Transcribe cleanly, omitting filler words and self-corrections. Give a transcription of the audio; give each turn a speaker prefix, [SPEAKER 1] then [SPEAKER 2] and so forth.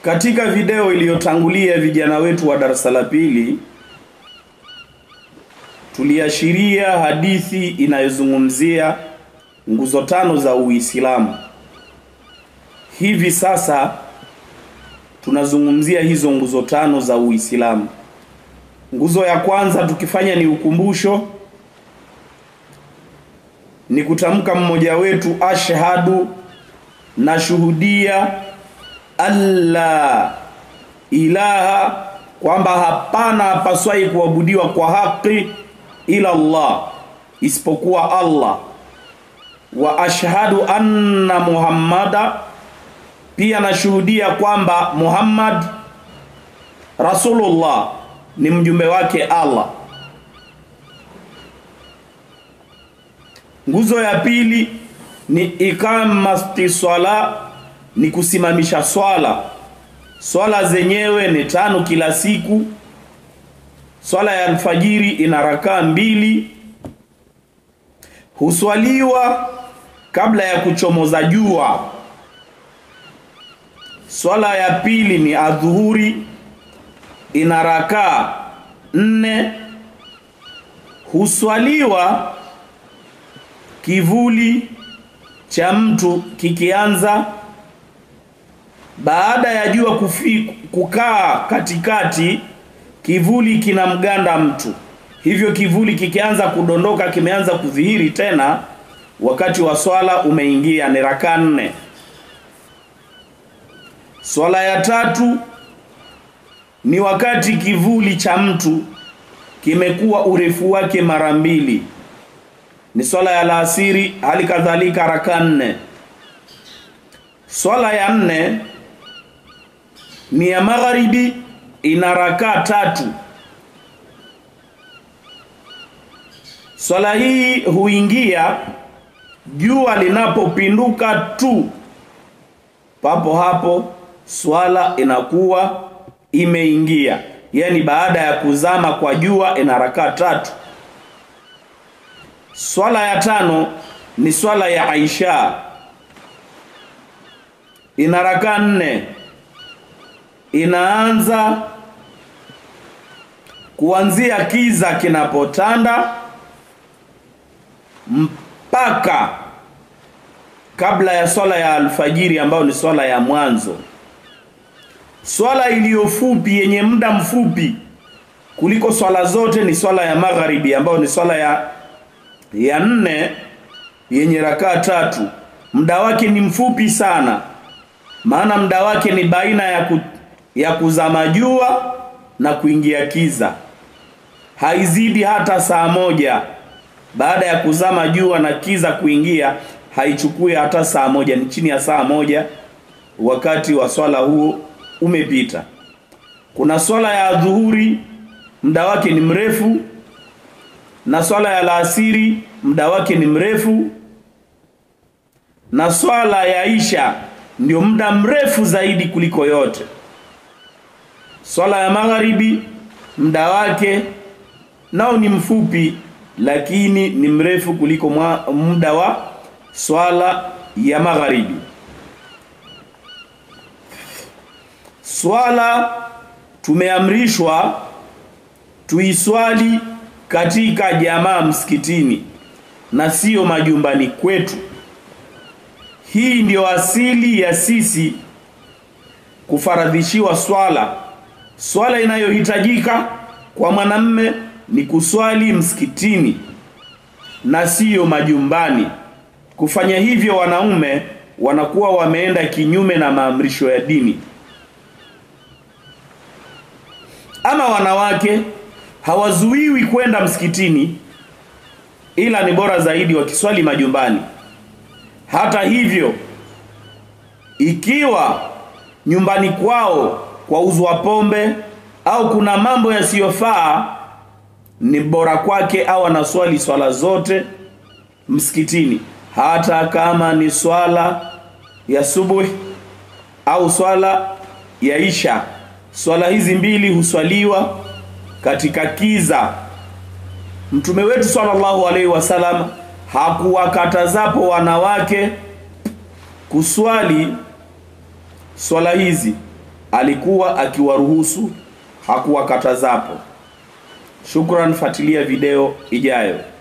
[SPEAKER 1] Katika video iliyotangulia vijana wetu wa darasa la pili tuliashiria hadithi inayozungumzia nguzo tano za Uislamu. Hivi sasa tunazungumzia hizo nguzo tano za Uislamu. Nguzo ya kwanza tukifanya ni ukumbusho, ni kutamka mmoja wetu ashhadu, na shuhudia alla ilaha, kwamba hapana hapaswi kuabudiwa kwa haki ila Allah, isipokuwa Allah. Wa ashhadu anna Muhammada, pia nashuhudia kwamba Muhammad Rasulullah ni mjumbe wake Allah. Nguzo ya pili ni ikamati swala, ni kusimamisha swala. Swala zenyewe ni 5 kila siku. Swala ya alfajiri ina rakaa 2, huswaliwa kabla ya kuchomoza jua. Swala ya pili ni adhuhuri, ina rakaa 4, huswaliwa kivuli cha mtu kikianza baada ya jua kukaa katikati, kivuli kinamganda mtu. Hivyo kivuli kikianza kudondoka, kimeanza kudhihiri tena, wakati wa swala umeingia, ni rakaa 4. Swala ya tatu ni wakati kivuli cha mtu kimekuwa urefu wake mara 2, ni swala ya alasiri, hali kadhalika rakaa 4. Swala ya 4 ni ya magharibi, ina rakaa 3. Swala hii huingia jua linapopinduka tu, papo hapo swala inakuwa imeingia, yani baada ya kuzama kwa jua ina rakaa 3. Swala ya 5 ni swala ya Aisha, ina rakaa 4, inaanza kuanzia kiza kinapotanda mpaka kabla ya swala ya alfajiri ambayo ni swala ya mwanzo. Swala iliyofupi yenye muda mfupi kuliko swala zote ni swala ya magharibi ambayo ni swala ya 4 yenye rakaa 3. Muda wake ni mfupi sana, maana muda wake ni baina ya kuzama jua na kuingia kiza. Haizidi hata saa 1. Baada ya kuzama jua na kiza kuingia, haichukui hata saa 1, ni chini ya saa 1 wakati wa swala huo umepita. Kuna swala ya dhuhuri, muda wake ni mrefu, na swala ya alasiri muda wake ni mrefu, na swala ya isha ndio muda mrefu zaidi kuliko yote. Swala ya magharibi muda wake nao ni mfupi, lakini ni mrefu kuliko muda wa swala ya magharibi. Swala tumeamrishwa tuiswali katika jamaa msikitini na sio majumbani kwetu. Hii ndio asili ya sisi kufaradhishiwa swala. Swala inayohitajika kwa mwanamume ni kuswali msikitini na sio majumbani. Kufanya hivyo wanaume wanakuwa wameenda kinyume na maamrisho ya dini. Ama wanawake hawazuiwi kwenda msikitini, ila ni bora zaidi wakiswali majumbani. Hata hivyo, ikiwa nyumbani kwao kwauzwa pombe au kuna mambo yasiyofaa, ni bora kwake au anaswali swala zote msikitini, hata kama ni swala ya subuhi au swala ya isha. Swala hizi mbili huswaliwa katika kiza. Mtume wetu sallallahu alaihi wasallam hakuwakatazapo wanawake kuswali swala hizi, alikuwa akiwaruhusu, hakuwakatazapo. Shukran, fuatilia video ijayo.